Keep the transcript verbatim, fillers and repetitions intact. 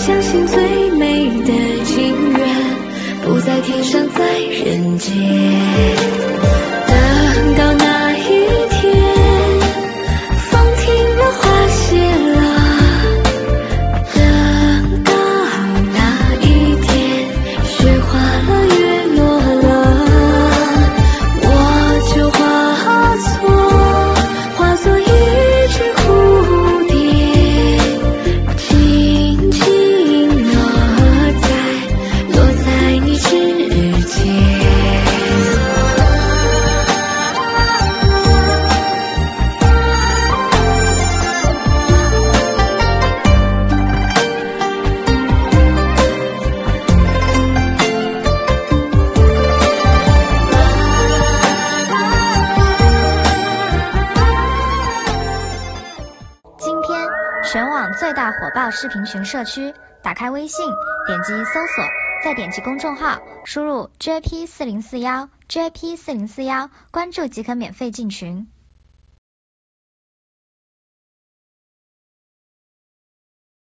相信最美的情缘不在天上，在人间。等到那一天，风停了，花谢了，等到那一天，雪化了，月落了，我就化作化作一只蝴蝶，轻轻落在落在你指尖。 今天全网最大火爆视频群社区，打开微信，点击搜索，再点击公众号，输入 J P 四零四一 J P 四零四一，关注即可免费进群。